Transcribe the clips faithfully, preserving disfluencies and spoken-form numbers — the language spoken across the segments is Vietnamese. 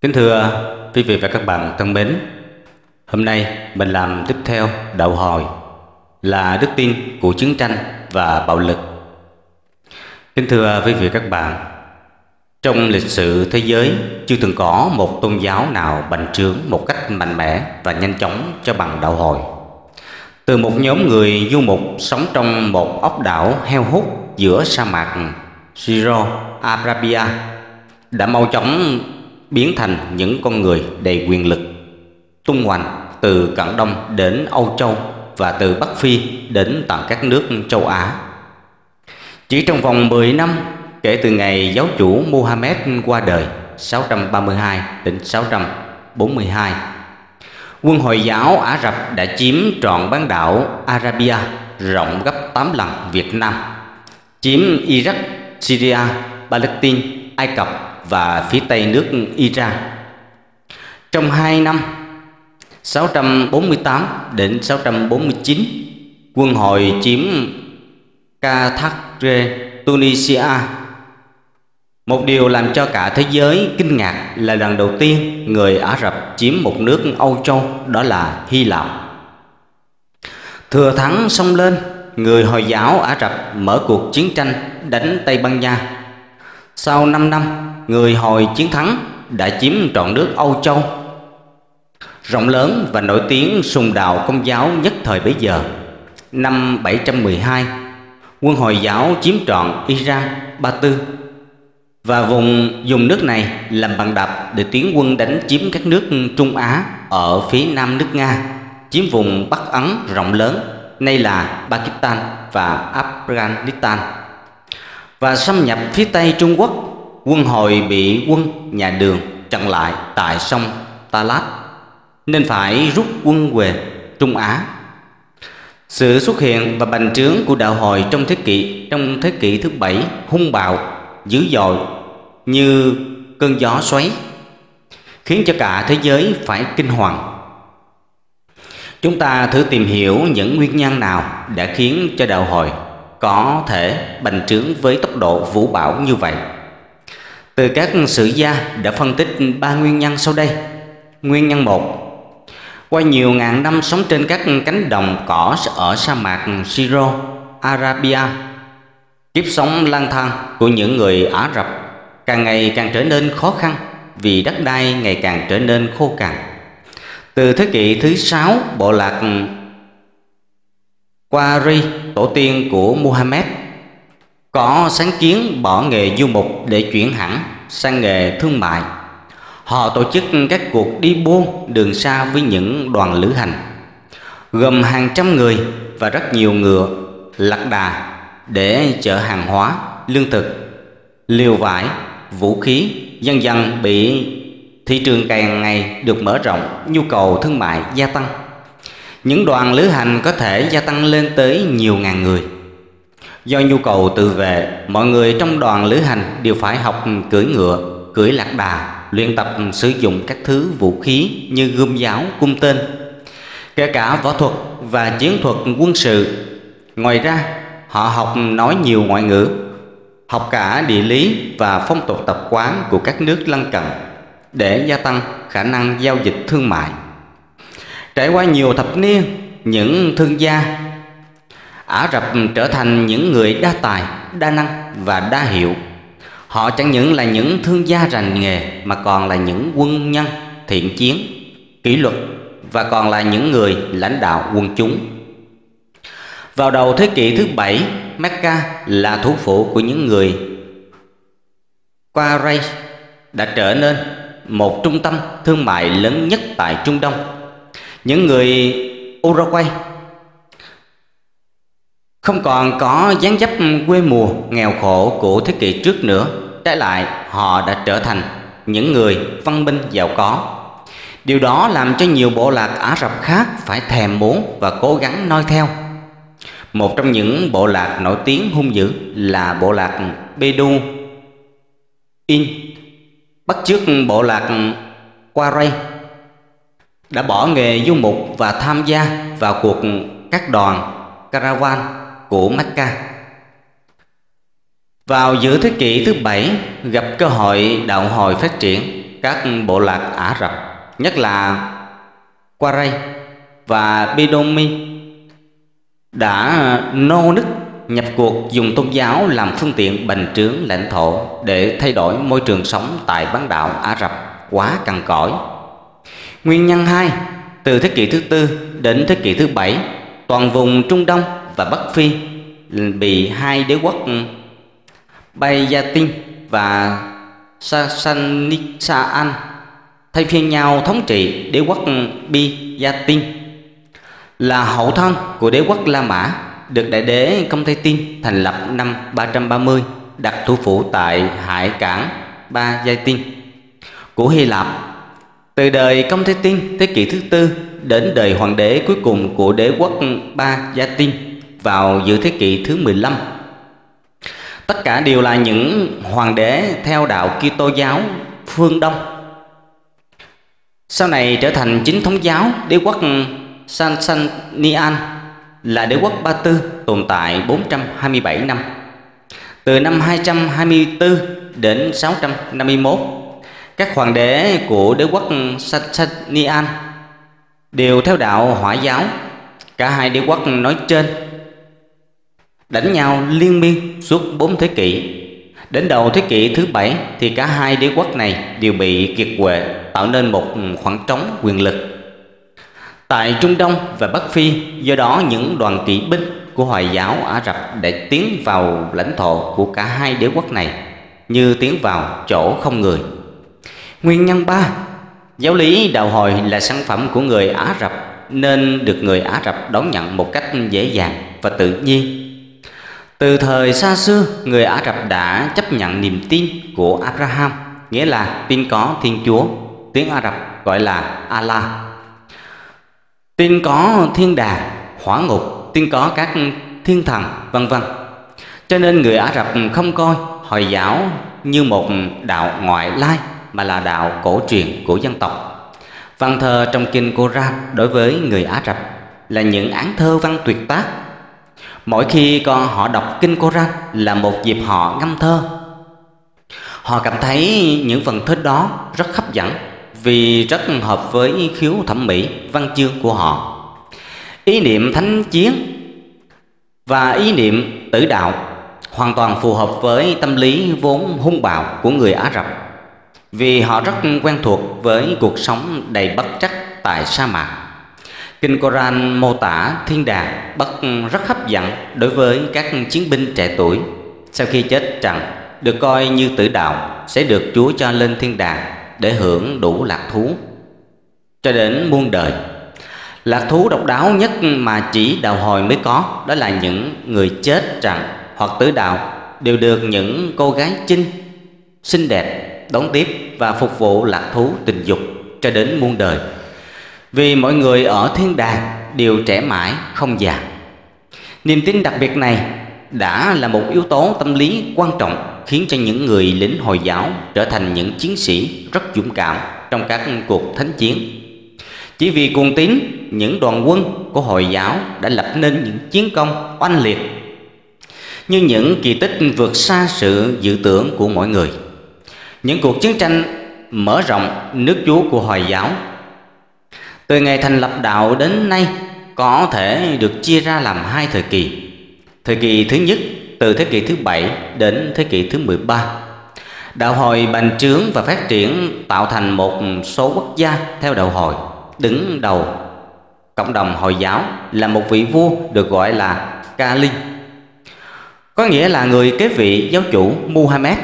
Kính thưa quý vị và các bạn thân mến, hôm nay mình làm tiếp theo đạo hồi là đức tin của chiến tranh và bạo lực. Kính thưa quý vị và các bạn, trong lịch sử thế giới chưa từng có một tôn giáo nào bành trướng một cách mạnh mẽ và nhanh chóng cho bằng đạo hồi. Từ một nhóm người du mục sống trong một ốc đảo heo hút giữa sa mạc Syro Arabia đã mau chóng biến thành những con người đầy quyền lực, tung hoành từ Cận Đông đến Âu Châu và từ Bắc Phi đến tận các nước châu Á. Chỉ trong vòng mười năm kể từ ngày giáo chủ Muhammad qua đời sáu trăm ba mươi hai đến sáu trăm bốn mươi hai, quân Hồi giáo Ả Rập đã chiếm trọn bán đảo Arabia rộng gấp tám lần Việt Nam, chiếm Iraq, Syria, Palestine, Ai Cập và phía tây nước Iran. Trong hai năm sáu trăm bốn mươi tám đến sáu trăm bốn mươi chín, quân Hồi chiếm Carthage, Tunisia. Một điều làm cho cả thế giới kinh ngạc là lần đầu tiên người Ả Rập chiếm một nước Âu Châu, đó là Hy Lạp. Thừa thắng xông lên, người Hồi giáo Ả Rập mở cuộc chiến tranh đánh Tây Ban Nha. Sau năm năm, người Hồi chiến thắng đã chiếm trọn nước Âu Châu, rộng lớn và nổi tiếng sùng đạo Công giáo nhất thời bấy giờ. Năm bảy trăm mười hai, quân Hồi giáo chiếm trọn Iran, Ba Tư và vùng dùng nước này làm bàn đạp để tiến quân đánh chiếm các nước Trung Á ở phía nam nước Nga, chiếm vùng Bắc Ấn rộng lớn, nay là Pakistan và Afghanistan, và xâm nhập phía tây Trung Quốc. Quân Hồi bị quân nhà Đường chặn lại tại sông Talat nên phải rút quân về Trung Á. Sự xuất hiện và bành trướng của đạo Hồi trong thế kỷ trong thế kỷ thứ bảy hung bạo, dữ dội như cơn gió xoáy, khiến cho cả thế giới phải kinh hoàng. Chúng ta thử tìm hiểu những nguyên nhân nào đã khiến cho đạo Hồi có thể bành trướng với tốc độ vũ bão như vậy. Từ các sử gia đã phân tích ba nguyên nhân sau đây. Nguyên nhân một: qua nhiều ngàn năm sống trên các cánh đồng cỏ ở sa mạc Syro Arabia, kiếp sống lang thang của những người Ả Rập càng ngày càng trở nên khó khăn vì đất đai ngày càng trở nên khô cằn. Từ thế kỷ thứ sáu, bộ lạc Qari, tổ tiên của Muhammad, có sáng kiến bỏ nghề du mục để chuyển hẳn sang nghề thương mại. Họ tổ chức các cuộc đi buôn đường xa với những đoàn lữ hành gồm hàng trăm người và rất nhiều ngựa, lạc đà để chở hàng hóa, lương thực, liều vải, vũ khí. Dần dần bị thị trường càng ngày được mở rộng, nhu cầu thương mại gia tăng. Những đoàn lữ hành có thể gia tăng lên tới nhiều ngàn người. Do nhu cầu tự vệ, mọi người trong đoàn lữ hành đều phải học cưỡi ngựa, cưỡi lạc đà, luyện tập sử dụng các thứ vũ khí như gươm giáo, cung tên, kể cả võ thuật và chiến thuật quân sự. Ngoài ra, họ học nói nhiều ngoại ngữ, học cả địa lý và phong tục tập quán của các nước lân cận để gia tăng khả năng giao dịch thương mại. Trải qua nhiều thập niên, những thương gia Ả Rập trở thành những người đa tài, đa năng và đa hiệu. Họ chẳng những là những thương gia rành nghề mà còn là những quân nhân thiện chiến, kỷ luật và còn là những người lãnh đạo quân chúng. Vào đầu thế kỷ thứ bảy, Mecca là thủ phủ của những người Quraysh đã trở nên một trung tâm thương mại lớn nhất tại Trung Đông. Những người Uruguay không còn có dáng dấp quê mùa nghèo khổ của thế kỷ trước nữa. Trái lại, họ đã trở thành những người văn minh giàu có. Điều đó làm cho nhiều bộ lạc Ả Rập khác phải thèm muốn và cố gắng noi theo. Một trong những bộ lạc nổi tiếng hung dữ là bộ lạc Bedouin, bắt chước bộ lạc Quraysh, đã bỏ nghề du mục và tham gia vào cuộc các đoàn caravan của Mecca. Vào giữa thế kỷ thứ bảy, gặp cơ hội đạo hồi phát triển, các bộ lạc Ả Rập, nhất là Quraysh và Bidomi, đã nô nức nhập cuộc dùng tôn giáo làm phương tiện bành trướng lãnh thổ để thay đổi môi trường sống tại bán đảo Ả Rập quá cằn cỗi. Nguyên nhân hai, từ thế kỷ thứ tư đến thế kỷ thứ bảy, toàn vùng Trung Đông và Bắc Phi bị hai đế quốc Byzantine và Sassanidaan thay phiên nhau thống trị. Đế quốc Byzantine là hậu thân của đế quốc La Mã, được đại đế Constantine thành lập năm ba trăm ba mươi, đặt thủ phủ tại hải cảng Byzantine của Hy Lạp. Từ đời Constantine thế kỷ thứ tư đến đời hoàng đế cuối cùng của đế quốc Byzantine vào giữa thế kỷ thứ mười lăm, tất cả đều là những hoàng đế theo đạo Kitô giáo phương Đông. Sau này trở thành chính thống giáo, đế quốc Sasanian là đế quốc Ba Tư tồn tại bốn trăm hai mươi bảy năm, từ năm hai trăm hai mươi tư đến sáu trăm năm mươi mốt. Các hoàng đế của đế quốc Sasanian đều theo đạo Hỏa giáo. Cả hai đế quốc nói trên đánh nhau liên miên suốt bốn thế kỷ. Đến đầu thế kỷ thứ bảy thì cả hai đế quốc này đều bị kiệt quệ, tạo nên một khoảng trống quyền lực tại Trung Đông và Bắc Phi. Do đó những đoàn kỵ binh của Hồi giáo Ả Rập để tiến vào lãnh thổ của cả hai đế quốc này như tiến vào chỗ không người. Nguyên nhân ba, giáo lý đạo Hồi là sản phẩm của người Ả Rập nên được người Ả Rập đón nhận một cách dễ dàng và tự nhiên. Từ thời xa xưa, người Ả Rập đã chấp nhận niềm tin của Abraham, nghĩa là tin có Thiên Chúa, tiếng Ả Rập gọi là Allah, tin có thiên đàng, hỏa ngục, tin có các thiên thần, vân vân. Cho nên người Ả Rập không coi Hồi giáo như một đạo ngoại lai mà là đạo cổ truyền của dân tộc. Văn thơ trong kinh Koran đối với người Ả Rập là những án thơ văn tuyệt tác. Mỗi khi con họ đọc kinh Koran là một dịp họ ngâm thơ. Họ cảm thấy những phần thơ đó rất hấp dẫn vì rất hợp với khiếu thẩm mỹ văn chương của họ. Ý niệm thánh chiến và ý niệm tử đạo hoàn toàn phù hợp với tâm lý vốn hung bạo của người Ả Rập, vì họ rất quen thuộc với cuộc sống đầy bất trắc tại sa mạc. Kinh Koran mô tả thiên đàng bất rất hấp dẫn đối với các chiến binh trẻ tuổi. Sau khi chết trận, được coi như tử đạo, sẽ được Chúa cho lên thiên đàng để hưởng đủ lạc thú cho đến muôn đời. Lạc thú độc đáo nhất mà chỉ đạo Hồi mới có, đó là những người chết trận hoặc tử đạo đều được những cô gái chinh xinh đẹp đón tiếp và phục vụ lạc thú tình dục cho đến muôn đời. Vì mọi người ở thiên đàng đều trẻ mãi không già. Niềm tin đặc biệt này đã là một yếu tố tâm lý quan trọng khiến cho những người lính Hồi giáo trở thành những chiến sĩ rất dũng cảm trong các cuộc thánh chiến. Chỉ vì cuồng tín, những đoàn quân của Hồi giáo đã lập nên những chiến công oanh liệt như những kỳ tích vượt xa sự dự tưởng của mọi người. Những cuộc chiến tranh mở rộng nước Chúa của Hồi giáo từ ngày thành lập đạo đến nay có thể được chia ra làm hai thời kỳ. Thời kỳ thứ nhất từ thế kỷ thứ bảy đến thế kỷ thứ mười ba, đạo Hồi bành trướng và phát triển tạo thành một số quốc gia theo đạo Hồi. Đứng đầu cộng đồng Hồi giáo là một vị vua được gọi là Kali, có nghĩa là người kế vị giáo chủ Muhammad.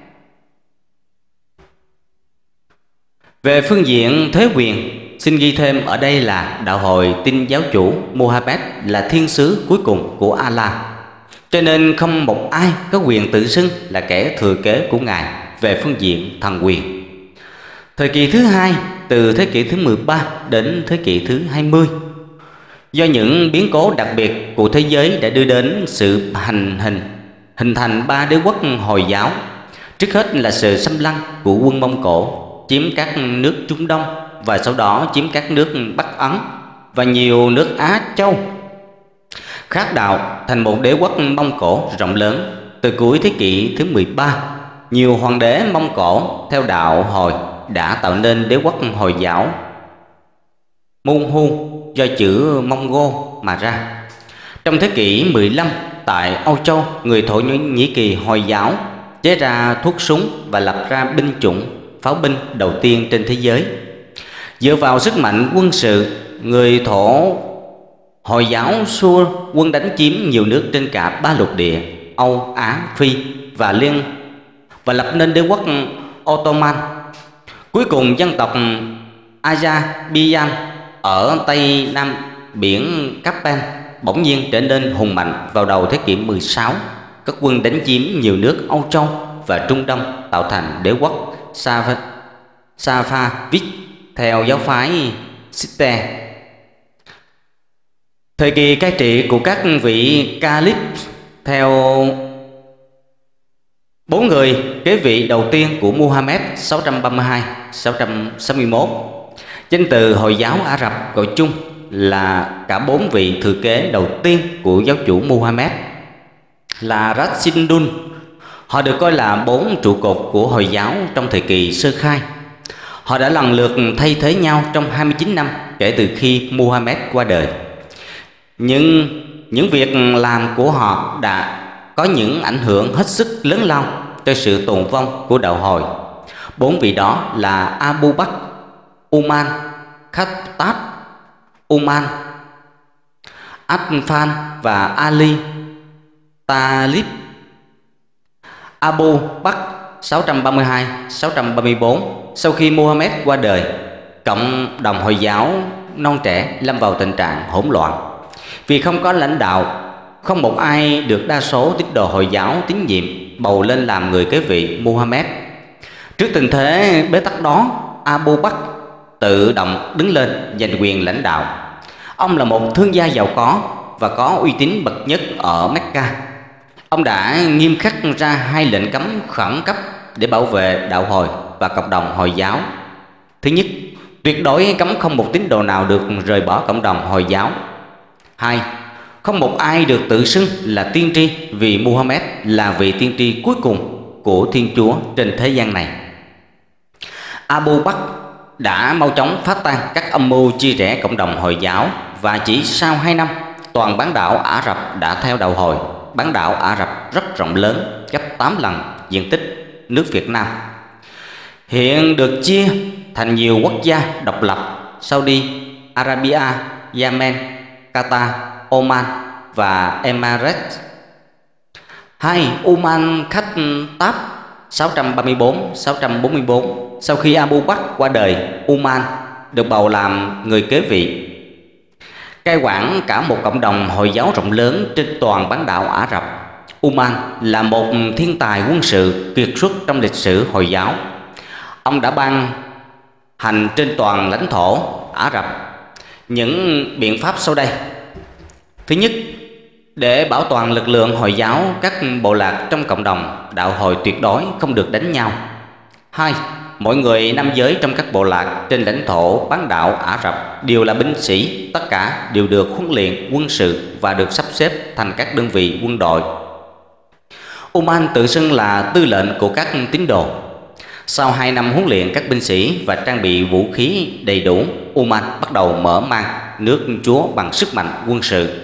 Về phương diện thế quyền, xin ghi thêm ở đây là đạo Hồi tin giáo chủ Muhammad là thiên sứ cuối cùng của Allah, cho nên không một ai có quyền tự xưng là kẻ thừa kế của Ngài về phương diện thần quyền. Thời kỳ thứ hai từ thế kỷ thứ mười ba đến thế kỷ thứ hai mươi, do những biến cố đặc biệt của thế giới đã đưa đến sự hành hình hình thành ba đế quốc Hồi giáo. Trước hết là sự xâm lăng của quân Mông Cổ chiếm các nước Trung Đông và sau đó chiếm các nước Bắc Ấn và nhiều nước Á Châu, khát đạo thành một đế quốc Mông Cổ rộng lớn. Từ cuối thế kỷ thứ mười ba, nhiều hoàng đế Mông Cổ theo đạo Hồi đã tạo nên đế quốc Hồi giáo Monhu do chữ Mongol mà ra. Trong thế kỷ mười lăm, tại Âu Châu, người Thổ Nhĩ Kỳ Hồi giáo chế ra thuốc súng và lập ra binh chủng pháo binh đầu tiên trên thế giới. Dựa vào sức mạnh quân sự, người Thổ Hồi giáo xua quân đánh chiếm nhiều nước trên cả ba lục địa Âu, Á, Phi và liên và lập nên đế quốc Ottoman. Cuối cùng, dân tộc Azerbaijan ở tây nam biển Caspian bỗng nhiên trở nên hùng mạnh vào đầu thế kỷ mười sáu. Các quân đánh chiếm nhiều nước Âu Châu và Trung Đông, tạo thành đế quốc Safavid theo giáo phái Sitte. Thời kỳ cai trị của các vị Caliph theo bốn người kế vị đầu tiên của Muhammad sáu trăm ba mươi hai đến sáu trăm sáu mươi mốt. Danh từ Hồi giáo Ả Rập gọi chung là cả bốn vị thừa kế đầu tiên của giáo chủ Muhammad là Rashidun. Họ được coi là bốn trụ cột của Hồi giáo trong thời kỳ sơ khai. Họ đã lần lượt thay thế nhau trong hai mươi chín năm kể từ khi Muhammad qua đời. Nhưng những việc làm của họ đã có những ảnh hưởng hết sức lớn lao cho sự tồn vong của đạo Hồi. Bốn vị đó là Abu Bakr, Umar, Khattab, Umar, Affan và Ali Talib. Abu Bakr sáu trăm ba mươi hai đến sáu trăm ba mươi tư. Sau khi Muhammad qua đời, cộng đồng Hồi giáo non trẻ lâm vào tình trạng hỗn loạn. Vì không có lãnh đạo, không một ai được đa số tín đồ Hồi giáo tín nhiệm bầu lên làm người kế vị Muhammad. Trước tình thế bế tắc đó, Abu Bakr tự động đứng lên giành quyền lãnh đạo. Ông là một thương gia giàu có và có uy tín bậc nhất ở Mecca. Ông đã nghiêm khắc ra hai lệnh cấm khẩn cấp để bảo vệ đạo Hồi và cộng đồng Hồi giáo. Thứ nhất, tuyệt đối cấm không một tín đồ nào được rời bỏ cộng đồng Hồi giáo. Hai, không một ai được tự xưng là tiên tri, vì Muhammad là vị tiên tri cuối cùng của Thiên Chúa trên thế gian này. Abu Bakr đã mau chóng phá tan các âm mưu chia rẽ cộng đồng Hồi giáo, và chỉ sau hai năm, toàn bán đảo Ả Rập đã theo đạo Hồi. Bán đảo Ả Rập rất rộng lớn, gấp tám lần diện tích nước Việt Nam. Hiện được chia thành nhiều quốc gia độc lập: Saudi Arabia, Yemen, Qatar, Oman và Emirates. Hai, Uman Khattab sáu trăm ba mươi tư đến sáu trăm bốn mươi tư. Sau khi Abu Bakr qua đời, Uman được bầu làm người kế vị, cai quản cả một cộng đồng Hồi giáo rộng lớn trên toàn bán đảo Ả Rập. Uman là một thiên tài quân sự kiệt xuất trong lịch sử Hồi giáo. Ông đã ban hành trên toàn lãnh thổ Ả Rập những biện pháp sau đây. Thứ nhất, để bảo toàn lực lượng Hồi giáo, các bộ lạc trong cộng đồng đạo Hồi tuyệt đối không được đánh nhau. Hai, mọi người nam giới trong các bộ lạc trên lãnh thổ bán đảo Ả Rập đều là binh sĩ, tất cả đều được huấn luyện quân sự và được sắp xếp thành các đơn vị quân đội. Uman tự xưng là tư lệnh của các tín đồ. Sau hai năm huấn luyện các binh sĩ và trang bị vũ khí đầy đủ, Uman bắt đầu mở mang nước Chúa bằng sức mạnh quân sự.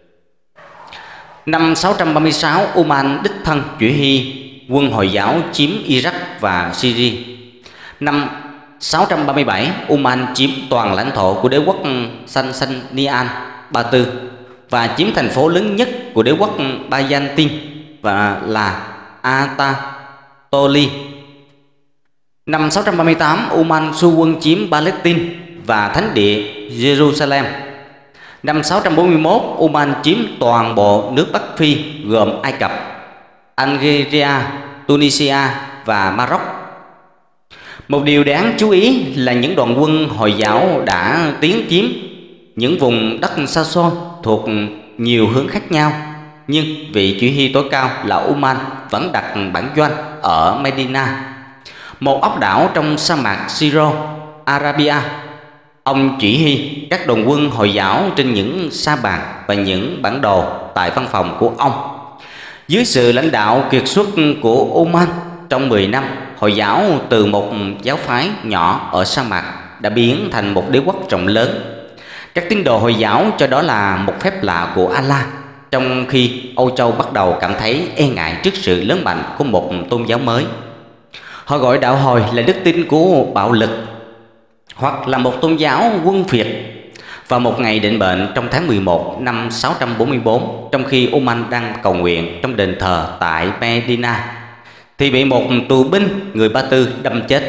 Năm sáu trăm ba mươi sáu, Uman đích thân chỉ huy quân Hồi giáo chiếm Iraq và Syria. Năm sáu trăm ba mươi bảy, Uman chiếm toàn lãnh thổ của đế quốc Sasanian Ba Tư và chiếm thành phố lớn nhất của đế quốc Byzantine và là Anatolia. Năm sáu trăm ba mươi tám, Uman xu quân chiếm Palestine và thánh địa Jerusalem. Năm sáu trăm bốn mươi mốt, Uman chiếm toàn bộ nước Bắc Phi gồm Ai Cập, Algeria, Tunisia và Maroc. Một điều đáng chú ý là những đoàn quân Hồi giáo đã tiến chiếm những vùng đất xa xôi thuộc nhiều hướng khác nhau, nhưng vị chỉ huy tối cao là Uman vẫn đặt bản doanh ở Medina, một ốc đảo trong sa mạc Syro Arabia. Ông chỉ huy các đoàn quân Hồi giáo trên những sa bàn và những bản đồ tại văn phòng của ông. Dưới sự lãnh đạo kiệt xuất của Uman, trong mười năm, Hồi giáo từ một giáo phái nhỏ ở sa mạc đã biến thành một đế quốc rộng lớn. Các tín đồ Hồi giáo cho đó là một phép lạ của Allah, trong khi Âu Châu bắt đầu cảm thấy e ngại trước sự lớn mạnh của một tôn giáo mới. Họ gọi đạo Hồi là đức tin của bạo lực, hoặc là một tôn giáo quân phiệt. Vào một ngày định mệnh trong tháng mười một năm sáu trăm bốn mươi tư, trong khi Uman đang cầu nguyện trong đền thờ tại Medina, thì bị một tù binh người Ba Tư đâm chết.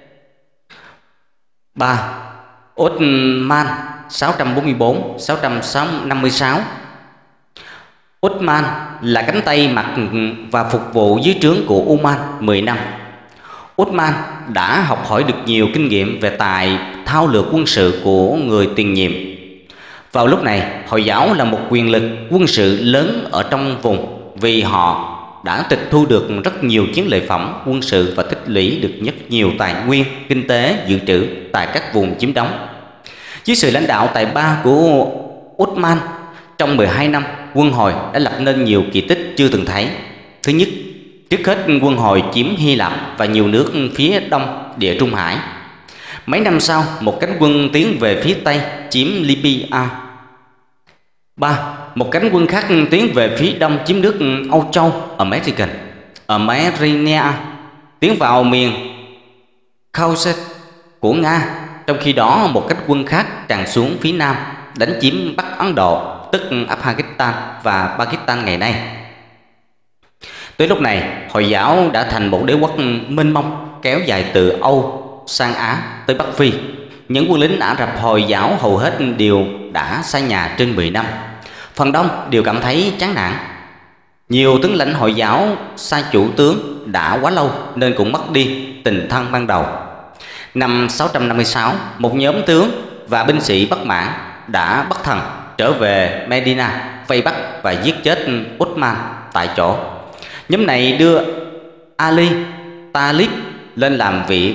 ba. Uthman sáu trăm bốn mươi tư đến sáu trăm năm mươi sáu. Uthman là cánh tay mặc và phục vụ dưới trướng của Uman mười năm. Uthman đã học hỏi được nhiều kinh nghiệm về tài thao lược quân sự của người tiền nhiệm. Vào lúc này, Hồi giáo là một quyền lực quân sự lớn ở trong vùng, vì họ đã tịch thu được rất nhiều chiến lợi phẩm quân sự và tích lũy được rất nhiều tài nguyên kinh tế dự trữ tại các vùng chiếm đóng. Dưới sự lãnh đạo tài ba của Uthman, trong mười hai năm, quân Hồi đã lập nên nhiều kỳ tích chưa từng thấy. Thứ nhất, trước hết quân Hồi chiếm Hy Lạp và nhiều nước phía đông Địa Trung Hải. Mấy năm sau, một cánh quân tiến về phía tây chiếm Libya. ba. Một cánh quân khác tiến về phía đông chiếm nước Âu Châu, American, Amerinia, tiến vào miền Caucasus của Nga. Trong khi đó, một cánh quân khác tràn xuống phía nam đánh chiếm Bắc Ấn Độ, tức Afghanistan và Pakistan ngày nay. Tới lúc này, Hồi giáo đã thành một đế quốc mênh mông kéo dài từ Âu sang Á tới Bắc Phi. Những quân lính Ả Rập Hồi giáo hầu hết đều đã xa nhà trên mười năm. Phần đông đều cảm thấy chán nản. Nhiều tướng lãnh Hồi giáo xa chủ tướng đã quá lâu nên cũng mất đi tình thân ban đầu. Năm sáu trăm năm mươi sáu, một nhóm tướng và binh sĩ bất mãn đã bất thần trở về Medina, vây bắt và giết chết Uthman tại chỗ. Nhóm này đưa Ali Talib lên làm vị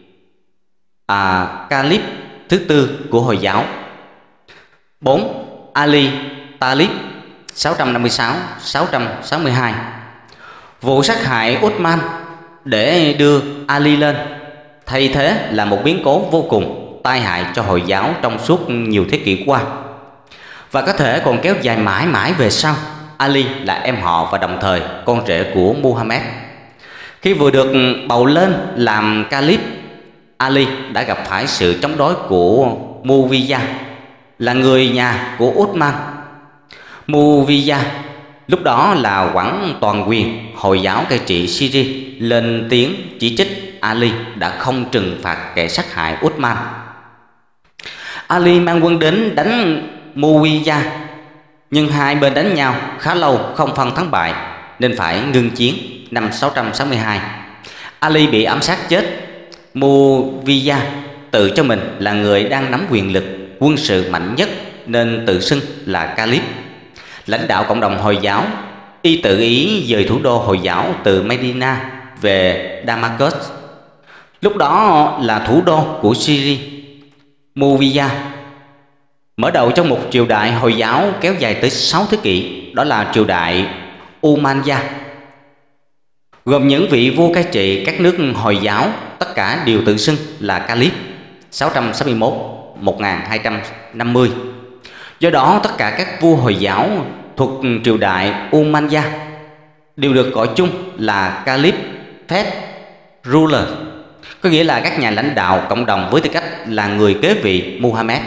à, Caliph thứ tư của Hồi giáo. bốn. Ali Talib sáu trăm năm mươi sáu đến sáu trăm sáu mươi hai. Vụ sát hại Uthman để đưa Ali lên thay thế là một biến cố vô cùng tai hại cho Hồi giáo trong suốt nhiều thế kỷ qua, và có thể còn kéo dài mãi mãi về sau. Ali là em họ và đồng thời con rể của Muhammad. Khi vừa được bầu lên làm Caliph, Ali đã gặp phải sự chống đối của Muawiyah, là người nhà của Uthman. Muawiyah lúc đó là quản toàn quyền Hồi giáo cai trị Syria, lên tiếng chỉ trích Ali đã không trừng phạt kẻ sát hại Uthman. Ali mang quân đến đánh Muawiyah, nhưng hai bên đánh nhau khá lâu không phân thắng bại nên phải ngưng chiến. Năm sáu trăm sáu mươi hai, Ali bị ám sát chết. Muawiyah tự cho mình là người đang nắm quyền lực quân sự mạnh nhất nên tự xưng là Caliph. Lãnh đạo cộng đồng Hồi giáo, y tự ý dời thủ đô Hồi giáo từ Medina về Damascus, lúc đó là thủ đô của Syria. Muawiyah mở đầu trong một triều đại Hồi giáo kéo dài tới sáu thế kỷ, đó là triều đại Umayyad, gồm những vị vua cai trị các nước Hồi giáo, tất cả đều tự xưng là Caliph. Sáu trăm sáu mươi mốt đến một nghìn hai trăm năm mươi. Do đó tất cả các vua Hồi giáo thuộc triều đại Umayyad đều được gọi chung là Caliph Fed Ruler, có nghĩa là các nhà lãnh đạo cộng đồng với tư cách là người kế vị Muhammad.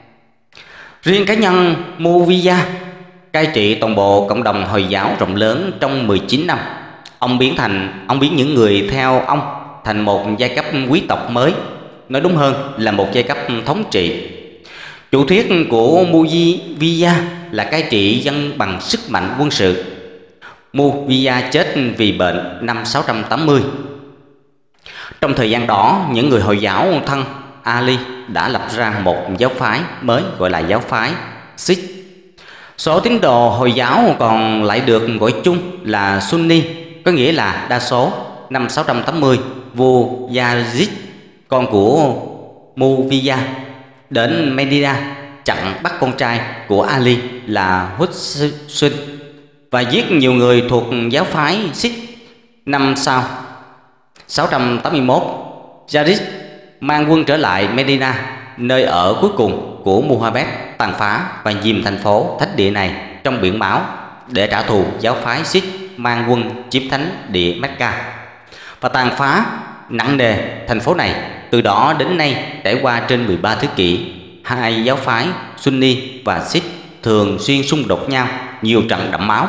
Riêng cá nhân Muawiyah cai trị toàn bộ cộng đồng Hồi giáo rộng lớn trong mười chín năm. Ông biến thành ông biến những người theo ông thành một giai cấp quý tộc mới, nói đúng hơn là một giai cấp thống trị. Chủ thuyết của Muawiyah là cai trị dân bằng sức mạnh quân sự. Muawiyah chết vì bệnh năm sáu trăm tám mươi. Trong thời gian đó, những người Hồi giáo thân Ali đã lập ra một giáo phái mới gọi là giáo phái Sikh. Số tín đồ Hồi giáo còn lại được gọi chung là Sunni, có nghĩa là đa số. Năm sáu trăm tám mươi, vua Yazid, con của Muawiyah, đến Medina chặn bắt con trai của Ali là Hussein và giết nhiều người thuộc giáo phái Sikh. Năm sau, sáu trăm tám mươi mốt, Yazid mang quân trở lại Medina, nơi ở cuối cùng của Muhammad, tàn phá và dìm thành phố thánh địa này trong biển máu để trả thù giáo phái Sikh mang quân chiếm thánh địa Mecca và tàn phá nặng nề thành phố này. Từ đó đến nay, trải qua trên mười ba thế kỷ, hai giáo phái Sunni và Sikh thường xuyên xung đột nhau nhiều trận đẫm máu.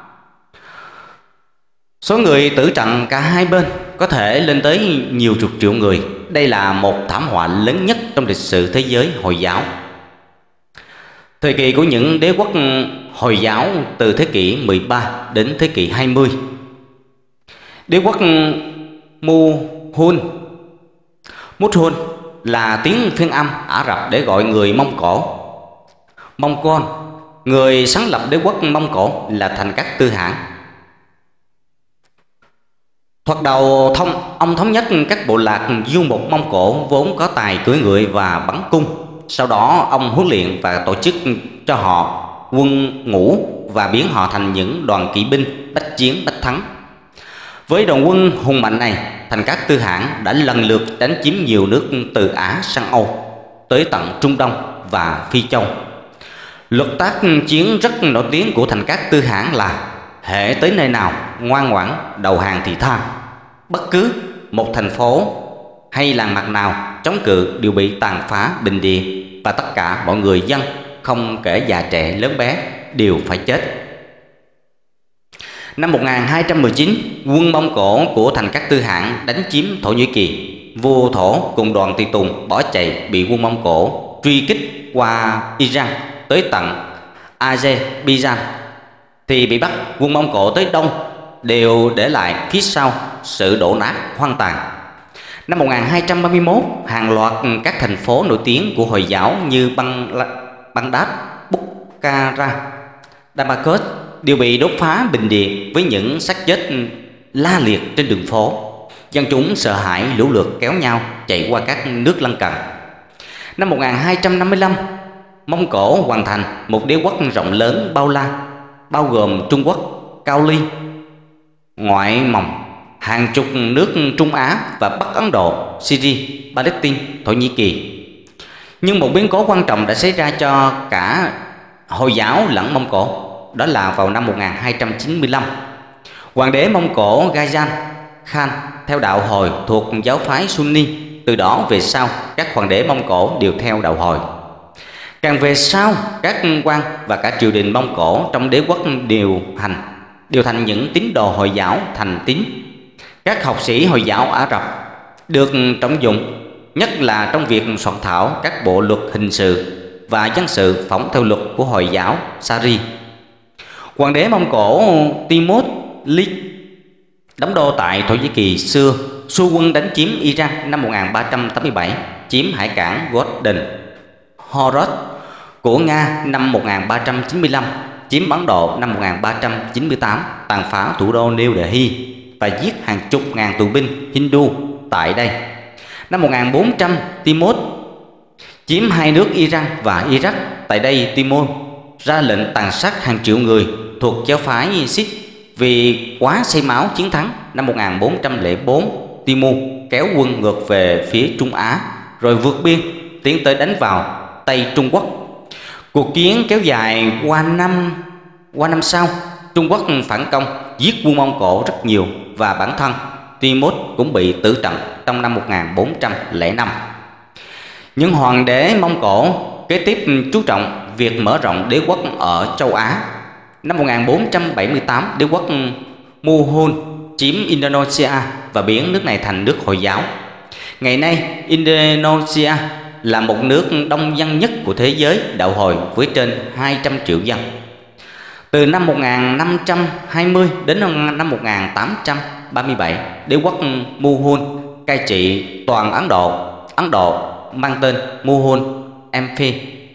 Số người tử trận cả hai bên có thể lên tới nhiều chục triệu người. Đây là một thảm họa lớn nhất trong lịch sử thế giới Hồi giáo. Thời kỳ của những đế quốc Hồi giáo từ thế kỷ mười ba đến thế kỷ hai mươi. Đế quốc Muhun Muthun là tiếng phiên âm Ả Rập để gọi người Mông Cổ. Mông Côn, người sáng lập đế quốc Mông Cổ là Thành Các Tư Hãn. Thoạt đầu thông, ông thống nhất các bộ lạc du mục Mông Cổ vốn có tài cưỡi ngựa và bắn cung. Sau đó ông huấn luyện và tổ chức cho họ quân ngũ và biến họ thành những đoàn kỵ binh bách chiến bách thắng. Với đoàn quân hùng mạnh này, Thành Các Tư Hãn đã lần lượt đánh chiếm nhiều nước từ Á sang Âu, tới tận Trung Đông và Phi Châu. Luật tác chiến rất nổi tiếng của Thành Các Tư Hãn là hễ tới nơi nào ngoan ngoãn đầu hàng thì tha. Bất cứ một thành phố hay làng mạc nào chống cự đều bị tàn phá bình địa, và tất cả mọi người dân, không kể già trẻ lớn bé, đều phải chết. Năm một nghìn hai trăm mười chín, quân Mông Cổ của Thành Các Tư Hãn đánh chiếm Thổ Nhĩ Kỳ. Vua Thổ cùng đoàn tùy tùng bỏ chạy bị quân Mông Cổ truy kích qua Iran tới tận Azerbaijan thì bị bắt. Quân Mông Cổ tới đông đều để lại phía sau sự đổ nát hoang tàn. Năm một nghìn hai trăm ba mươi mốt, hàng loạt các thành phố nổi tiếng của Hồi giáo như Baghdad, Bukhara, Damascus đều bị đốt phá bình địa với những xác chết la liệt trên đường phố. Dân chúng sợ hãi lũ lượt kéo nhau chạy qua các nước lân cận. Năm một nghìn hai trăm năm mươi lăm, Mông Cổ hoàn thành một đế quốc rộng lớn bao la, bao gồm Trung Quốc, Cao Ly, ngoại mộng hàng chục nước Trung Á và Bắc Ấn Độ, Syria, Palestine, Thổ Nhĩ Kỳ. Nhưng một biến cố quan trọng đã xảy ra cho cả Hồi giáo lẫn Mông Cổ. Đó là vào năm một nghìn hai trăm chín mươi lăm, hoàng đế Mông Cổ Ghazan Khan theo đạo Hồi thuộc giáo phái Sunni. Từ đó về sau, các hoàng đế Mông Cổ đều theo đạo Hồi. Càng về sau, các quan và cả triều đình Mông Cổ trong đế quốc điều hành đều thành những tín đồ Hồi giáo thành tín. Các học sĩ Hồi giáo Ả Rập được trọng dụng, nhất là trong việc soạn thảo các bộ luật hình sự và dân sự phỏng theo luật của Hồi giáo Sari. Hoàng đế Mông Cổ Timur Lik đóng đô tại Thổ Nhĩ Kỳ xưa, xua quân đánh chiếm Iran năm một nghìn ba trăm tám mươi bảy, chiếm hải cảng Golden Horus của Nga năm một nghìn ba trăm chín mươi lăm, chiếm Ấn Độ năm một nghìn ba trăm chín mươi tám, tàn phá thủ đô New Delhi và giết hàng chục ngàn tù binh Hindu tại đây. Năm một nghìn bốn trăm, Timur chiếm hai nước Iran và Iraq. Tại đây, Timur ra lệnh tàn sát hàng triệu người thuộc giáo phái Sikh vì quá say máu chiến thắng. Năm một nghìn bốn trăm lẻ bốn, Timur kéo quân ngược về phía Trung Á rồi vượt biên tiến tới đánh vào Tây Trung Quốc. Cuộc chiến kéo dài qua năm qua năm sau, Trung Quốc phản công giết quân Mông Cổ rất nhiều và bản thân Timur cũng bị tử trận trong năm một nghìn bốn trăm lẻ năm. Những hoàng đế Mông Cổ kế tiếp chú trọng việc mở rộng đế quốc ở châu Á. Năm một nghìn bốn trăm bảy mươi tám, đế quốc Muhun chiếm Indonesia và biến nước này thành nước Hồi giáo. Ngày nay, Indonesia là một nước đông dân nhất của thế giới đạo Hồi với trên hai trăm triệu dân. Từ năm một nghìn năm trăm hai mươi đến năm một nghìn tám trăm ba mươi bảy, đế quốc Muhun cai trị toàn Ấn Độ. Ấn Độ mang tên Muhun Empire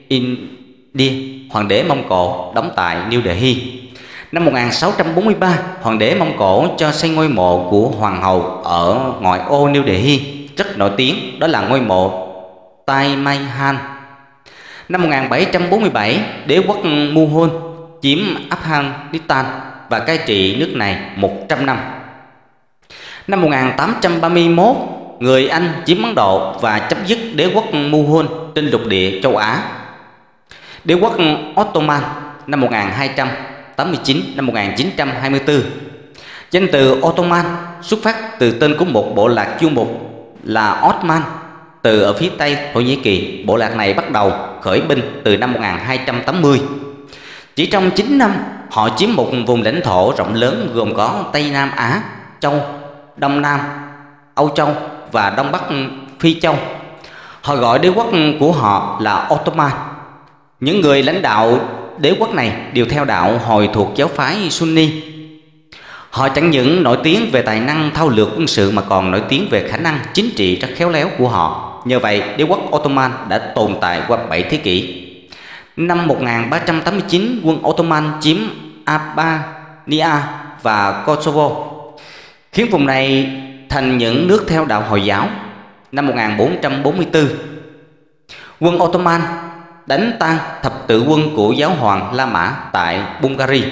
India. Hoàng đế Mông Cổ đóng tại New Delhi. Năm một nghìn sáu trăm bốn mươi ba, hoàng đế Mông Cổ cho xây ngôi mộ của hoàng hậu ở ngoại ô New Delhi rất nổi tiếng, đó là ngôi mộ Tai Mahal. Năm một nghìn bảy trăm bốn mươi bảy, đế quốc Mughal chiếm Afghanistan và cai trị nước này một trăm năm. Năm một nghìn tám trăm ba mươi mốt, người Anh chiếm Ấn Độ và chấm dứt đế quốc Mughal trên lục địa châu Á. Đế quốc Ottoman năm một nghìn hai trăm tám mươi chín đến một nghìn chín trăm hai mươi tư. Danh từ Ottoman xuất phát từ tên của một bộ lạc du mục là Osman từ ở phía tây Thổ Nhĩ Kỳ. Bộ lạc này bắt đầu khởi binh từ năm một nghìn hai trăm tám mươi. Chỉ trong chín năm, họ chiếm một vùng lãnh thổ rộng lớn gồm có Tây Nam Á, Châu, Đông Nam, Âu Châu và Đông Bắc Phi Châu. Họ gọi đế quốc của họ là Ottoman. Những người lãnh đạo đế quốc này đều theo đạo Hồi thuộc giáo phái Sunni. Họ chẳng những nổi tiếng về tài năng thao lược quân sự mà còn nổi tiếng về khả năng chính trị rất khéo léo của họ. Nhờ vậy, đế quốc Ottoman đã tồn tại qua bảy thế kỷ. Năm một nghìn ba trăm tám mươi chín, quân Ottoman chiếm Albania và Kosovo, khiến vùng này thành những nước theo đạo Hồi giáo. Năm một nghìn bốn trăm bốn mươi tư, quân Ottoman đánh tan thập tự quân của giáo hoàng La Mã tại Bulgaria.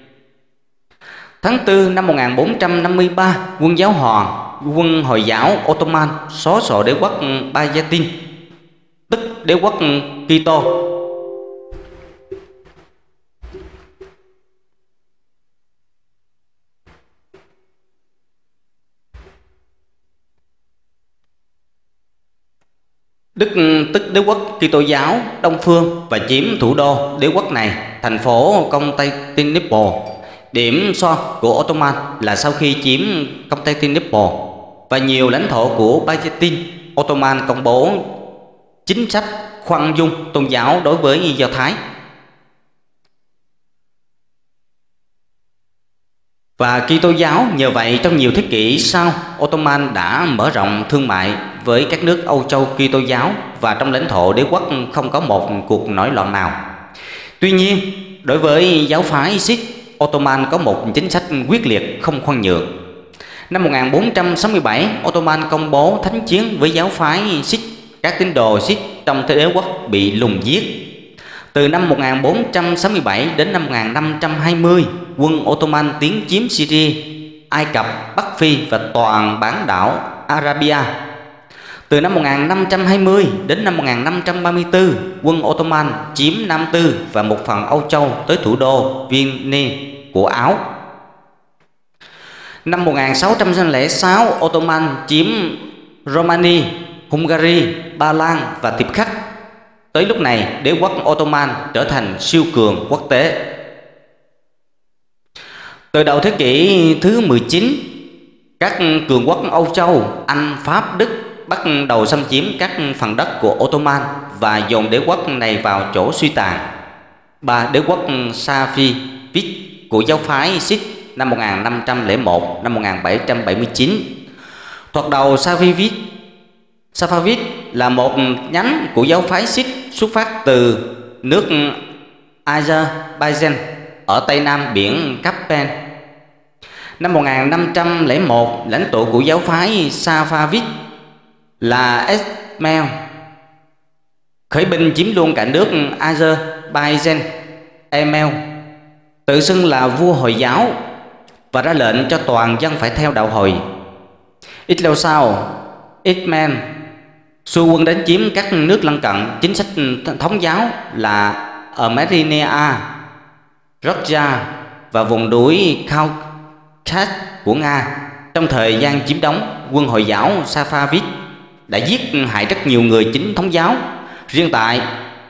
Tháng tư năm một nghìn bốn trăm năm mươi ba, quân giáo hoàng quân Hồi giáo Ottoman xóa sổ đế quốc Byzantine, tức đế quốc Kitô. Đức tức đế quốc Kitô giáo Đông phương và chiếm thủ đô đế quốc này, thành phố Constantinople. Điểm so của Ottoman là sau khi chiếm Constantinople và nhiều lãnh thổ của Byzantine, Ottoman công bố chính sách khoan dung tôn giáo đối với Do Thái. Và Kitô giáo. Nhờ vậy, trong nhiều thế kỷ sau, Ottoman đã mở rộng thương mại với các nước Âu Châu Kitô giáo và trong lãnh thổ đế quốc không có một cuộc nổi loạn nào. Tuy nhiên, đối với giáo phái Sikh, Ottoman có một chính sách quyết liệt không khoan nhượng. Năm một nghìn bốn trăm sáu mươi bảy, Ottoman công bố thánh chiến với giáo phái Sikh. Các tín đồ Sikh trong thế đế quốc bị lùng giết. Từ năm một nghìn bốn trăm sáu mươi bảy đến năm một nghìn năm trăm hai mươi, quân Ottoman tiến chiếm Syria, Ai Cập, Bắc Phi và toàn bán đảo Arabia. Từ năm một nghìn năm trăm hai mươi đến năm một nghìn năm trăm ba mươi tư, quân Ottoman chiếm Nam Tư và một phần Âu Châu tới thủ đô Vienna của Áo. Năm một nghìn sáu trăm lẻ sáu, Ottoman chiếm Romania, Hungary, Ba Lan và Tiếp Khắc. Tới lúc này, đế quốc Ottoman trở thành siêu cường quốc tế. Từ đầu thế kỷ thứ mười chín, các cường quốc Âu Châu, Anh, Pháp, Đức bắt đầu xâm chiếm các phần đất của Ottoman và dồn đế quốc này vào chỗ suy tàn. Ba đế quốc Safavid của giáo phái Sikh năm một nghìn năm trăm lẻ một năm một nghìn bảy trăm bảy mươi chín. Thoạt đầu Safavid Safavid là một nhánh của giáo phái Sikh xuất phát từ nước Azerbaijan ở tây nam biển Caspian. Năm một nghìn năm trăm lẻ một, lãnh tụ của giáo phái Safavid là Ismail khởi binh chiếm luôn cả nước Azerbaijan. Emel tự xưng là vua Hồi giáo và ra lệnh cho toàn dân phải theo đạo Hồi. Ít lâu sau, Ismail xua quân đánh chiếm các nước lân cận. Chính sách thống giáo là Armenia, Georgia và vùng núi Caucasus của Nga. Trong thời gian chiếm đóng, quân Hồi giáo Safavid đã giết hại rất nhiều người chính thống giáo. Riêng tại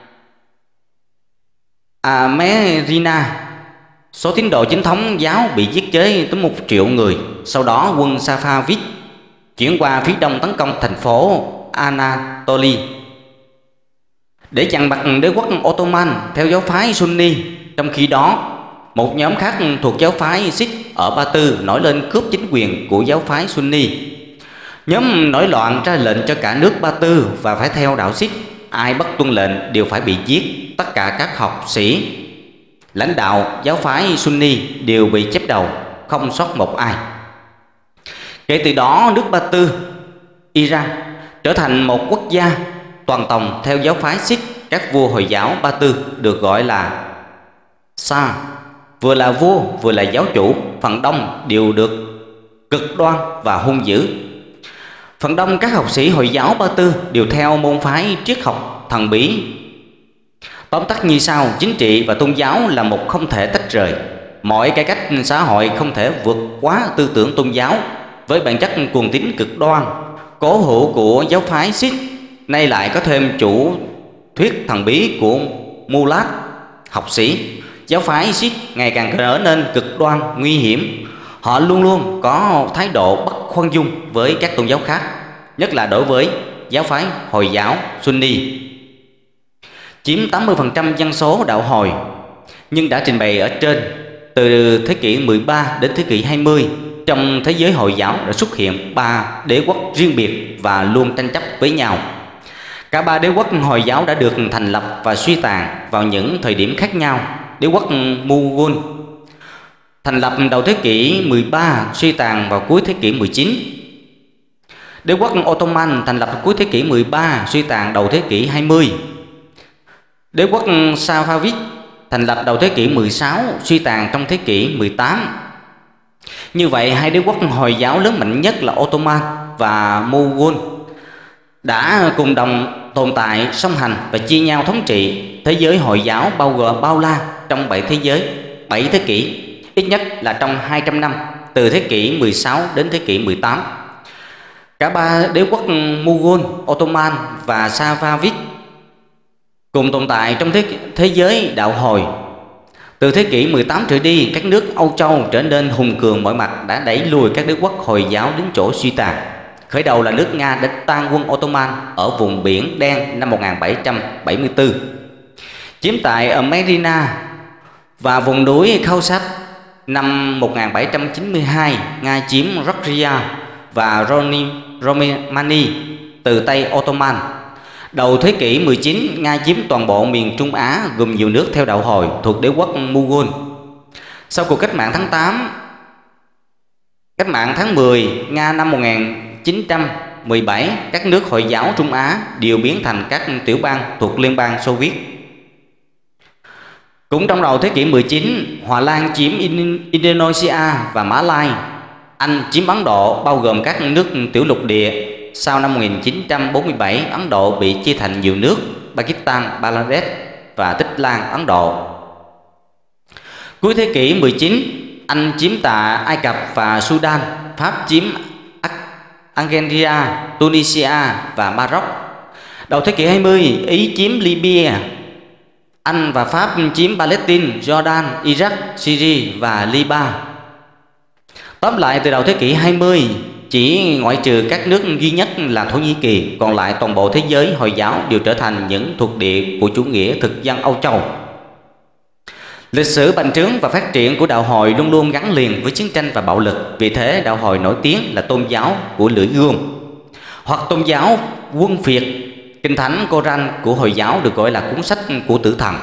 Amerina, số tín đồ chính thống giáo bị giết chết tới một triệu người. Sau đó quân Safavid chuyển qua phía đông tấn công thành phố Anatolia để chặn bắt đế quốc Ottoman theo giáo phái Sunni. Trong khi đó, một nhóm khác thuộc giáo phái Sikh ở Ba Tư nổi lên cướp chính quyền của giáo phái Sunni. Nhóm nổi loạn ra lệnh cho cả nước Ba Tư và phải theo đạo Sikh. Ai bất tuân lệnh đều phải bị giết. Tất cả các học sĩ, lãnh đạo giáo phái Sunni đều bị chém đầu, không sót một ai. Kể từ đó, nước Ba Tư, Iran trở thành một quốc gia toàn tòng theo giáo phái Sikh. Các vua Hồi giáo Ba Tư được gọi là Sa, vừa là vua vừa là giáo chủ. Phần đông đều được cực đoan và hung dữ. Phần đông các học sĩ Hồi giáo Ba Tư đều theo môn phái triết học thần bí. Tóm tắt như sau: chính trị và tôn giáo là một không thể tách rời. Mọi cải cách xã hội không thể vượt quá tư tưởng tôn giáo. Với bản chất cuồng tín cực đoan, cố hữu của giáo phái Sikh nay lại có thêm chủ thuyết thần bí của Mullah, học sĩ. Giáo phái Sikh ngày càng trở nên cực đoan, nguy hiểm. Họ luôn luôn có thái độ bất khoan dung với các tôn giáo khác, nhất là đối với giáo phái Hồi giáo Sunni, chiếm tám mươi phần trăm dân số đạo Hồi. Nhưng đã trình bày ở trên, từ thế kỷ mười ba đến thế kỷ hai mươi, trong thế giới Hồi giáo đã xuất hiện ba đế quốc riêng biệt và luôn tranh chấp với nhau. Cả ba đế quốc Hồi giáo đã được thành lập và suy tàn vào những thời điểm khác nhau. Đế quốc Mughal thành lập đầu thế kỷ mười ba, suy tàn vào cuối thế kỷ mười chín. Đế quốc Ottoman thành lập cuối thế kỷ mười ba, suy tàn đầu thế kỷ hai mươi. Đế quốc Safavid thành lập đầu thế kỷ mười sáu, suy tàn trong thế kỷ mười tám. Như vậy, hai đế quốc Hồi giáo lớn mạnh nhất là Ottoman và Mughal đã cùng đồng tồn tại, song hành và chia nhau thống trị thế giới Hồi giáo bao gồm bao la trong bảy thế giới, bảy thế kỷ, ít nhất là trong hai trăm năm, từ thế kỷ mười sáu đến thế kỷ mười tám. Cả ba đế quốc Mughal, Ottoman và Safavid cùng tồn tại trong thế, thế giới đạo Hồi. Từ thế kỷ mười tám trở đi, các nước Âu Châu trở nên hùng cường mọi mặt, đã đẩy lùi các đế quốc Hồi giáo đến chỗ suy tàn. Khởi đầu là nước Nga đã tan quân Ottoman ở vùng Biển Đen năm một nghìn bảy trăm bảy mươi tư, chiếm tại ở Medina và vùng núi Kausat. Năm một nghìn bảy trăm chín mươi hai, Nga chiếm Georgia và Romania từ tay Ottoman. Đầu thế kỷ mười chín, Nga chiếm toàn bộ miền Trung Á gồm nhiều nước theo đạo Hồi thuộc đế quốc Mughal. Sau cuộc cách mạng tháng tám, cách mạng tháng mười Nga năm một nghìn chín trăm mười bảy, các nước Hồi giáo Trung Á đều biến thành các tiểu bang thuộc Liên bang Xô Viết. Cũng trong đầu thế kỷ mười chín, Hòa Lan chiếm Indonesia và Mã Lai. Anh chiếm Ấn Độ, bao gồm các nước tiểu lục địa. Sau năm một nghìn chín trăm bốn mươi bảy, Ấn Độ bị chia thành nhiều nước: Pakistan, Bangladesh và Tích Lan, Ấn Độ. Cuối thế kỷ mười chín, Anh chiếm tại Ai Cập và Sudan, Pháp chiếm Algeria, Tunisia và Maroc. Đầu thế kỷ hai mươi, Ý chiếm Libya. Anh và Pháp chiếm Palestine, Jordan, Iraq, Syria và Liban. Tóm lại, từ đầu thế kỷ hai mươi, chỉ ngoại trừ các nước duy nhất là Thổ Nhĩ Kỳ, còn lại toàn bộ thế giới Hồi giáo đều trở thành những thuộc địa của chủ nghĩa thực dân Âu Châu. Lịch sử bành trướng và phát triển của đạo Hồi luôn luôn gắn liền với chiến tranh và bạo lực. Vì thế, đạo Hồi nổi tiếng là tôn giáo của lưỡi gươm hoặc tôn giáo quân phiệt. Kinh thánh Koran của Hồi giáo được gọi là cuốn sách của tử thần.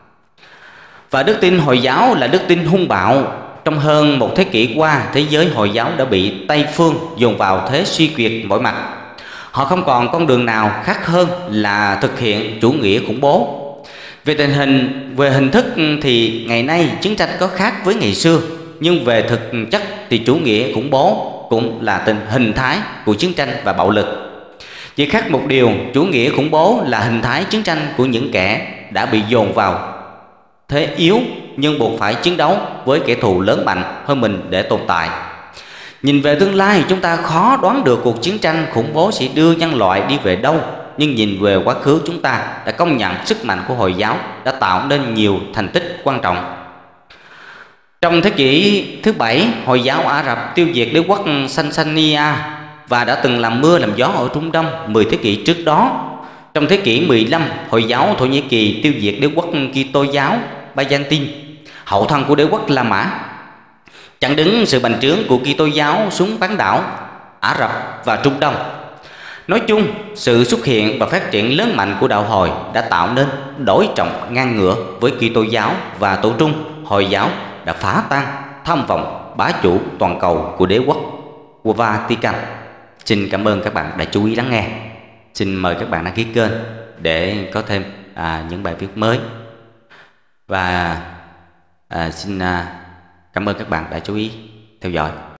Và đức tin Hồi giáo là đức tin hung bạo. Trong hơn một thế kỷ qua, thế giới Hồi giáo đã bị Tây phương dồn vào thế suy kiệt mọi mặt. Họ không còn con đường nào khác hơn là thực hiện chủ nghĩa khủng bố. Về tình hình, về hình thức thì ngày nay chiến tranh có khác với ngày xưa, nhưng về thực chất thì chủ nghĩa khủng bố cũng là tình hình thái của chiến tranh và bạo lực. Chỉ khác một điều, chủ nghĩa khủng bố là hình thái chiến tranh của những kẻ đã bị dồn vào thế yếu nhưng buộc phải chiến đấu với kẻ thù lớn mạnh hơn mình để tồn tại. Nhìn về tương lai, chúng ta khó đoán được cuộc chiến tranh khủng bố sẽ đưa nhân loại đi về đâu. Nhưng nhìn về quá khứ, chúng ta đã công nhận sức mạnh của Hồi giáo đã tạo nên nhiều thành tích quan trọng. Trong thế kỷ thứ bảy, Hồi giáo Ả Rập tiêu diệt đế quốc Sasania và đã từng làm mưa làm gió ở Trung Đông mười thế kỷ trước đó. Trong thế kỷ mười lăm, Hồi giáo Thổ Nhĩ Kỳ tiêu diệt đế quốc Kitô giáo Byzantine, hậu thân của đế quốc La Mã. Chặn đứng sự bành trướng của Kitô giáo xuống bán đảo Ả Rập và Trung Đông. Nói chung, sự xuất hiện và phát triển lớn mạnh của đạo Hồi đã tạo nên đối trọng ngang ngửa với Kitô giáo, và tổ trung Hồi giáo đã phá tan tham vọng bá chủ toàn cầu của đế quốc của Vatican. Xin cảm ơn các bạn đã chú ý lắng nghe. Xin mời các bạn đăng ký kênh để có thêm à, những bài viết mới. Và à, xin à, cảm ơn các bạn đã chú ý theo dõi.